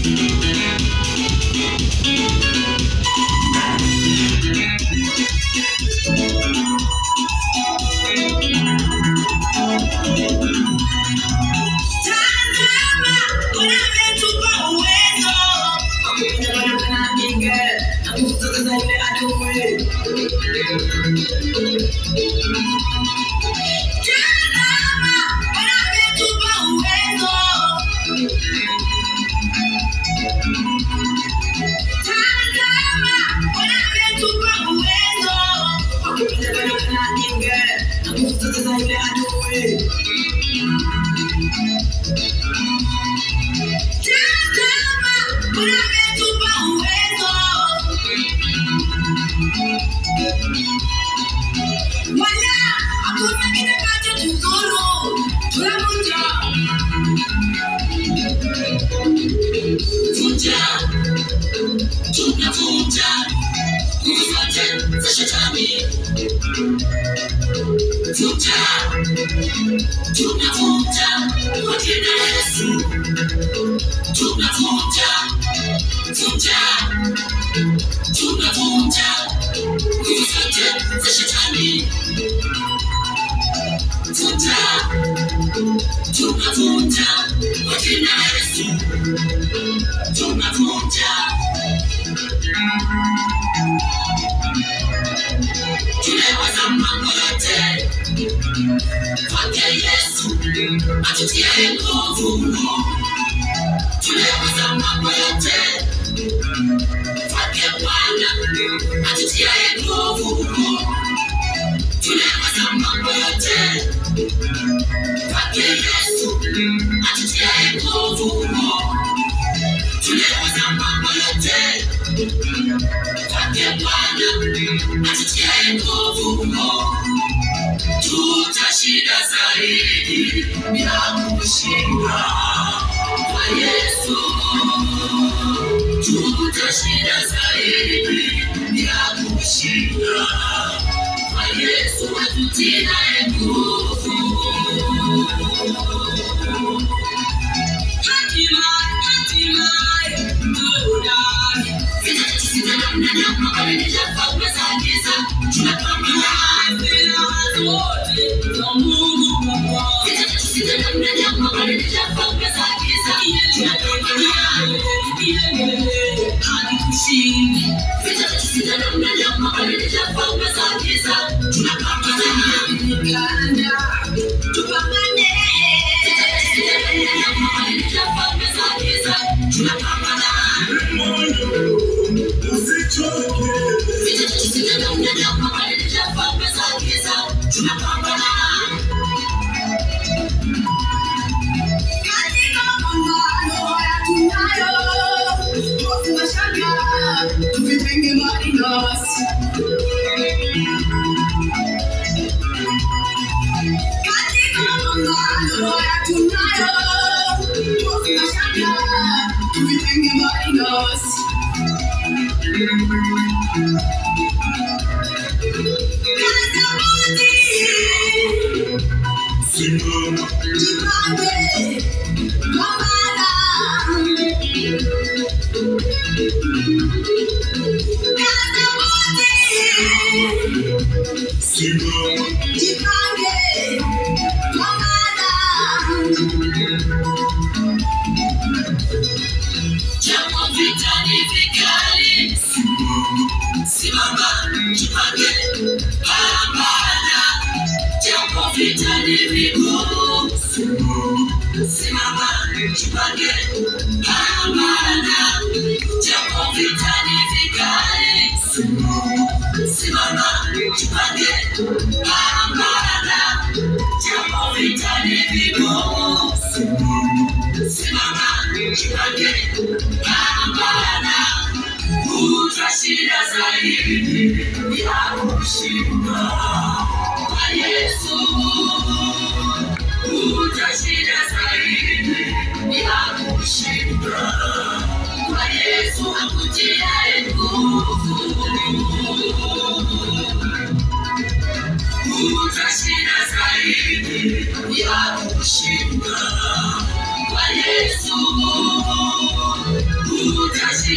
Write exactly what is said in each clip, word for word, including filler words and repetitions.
Kwa Yesu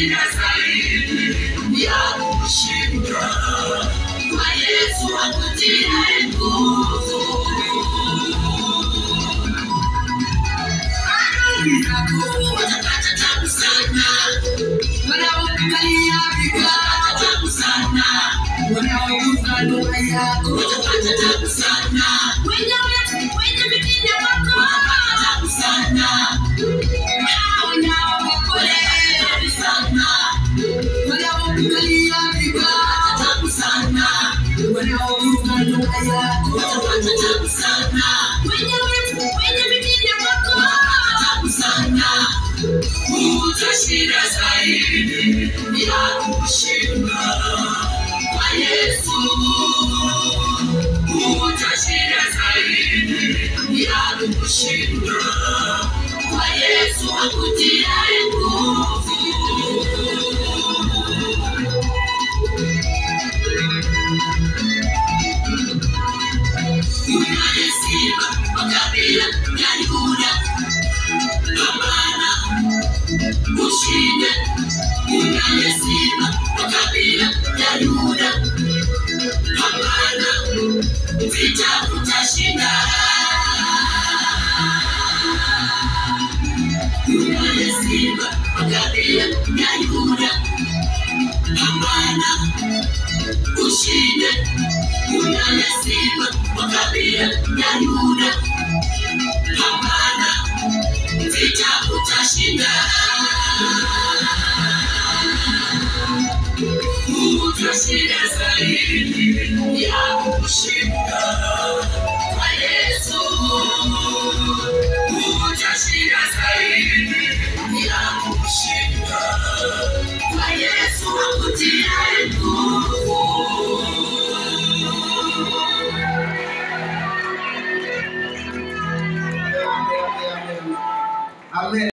utashinda zaidi ya kushinda. Kwa Yesu akutie nguvu. Adui zako watapata tabu sana, wanaokukalia vibaya tabu sana, wanaokuza ndoa yako watapata tabu sana, wenyewe wenye bidii wako watapata tabu sana, wanaokukolea tabu sana, wanaokukalia vibaya tabu sana, wanaokuza ndoa yako watapata tabu sana, wenyewe wenye bidii wako watapata tabu sana. Utashinda zaidi ya kushinda. Kwa Yesu utashinda zaidi ya kushinda. Kwa Yesu akutie nguvu. Unaye simba wa kabila ya Yuda, pambana ushinde. Unaye simba wa kabila ya Yuda, pambana, vita utashinda. Unaye simba wa kabila ya Yuda, pambana ushinde. Unaye simba wa kabila ya Yuda, pambana, vita utashinda. Utashinda zaidi ya kushinda. Kwa Yesu utashinda zaidi ya kushinda. Kwa Yesu akutie nguvu. Amen.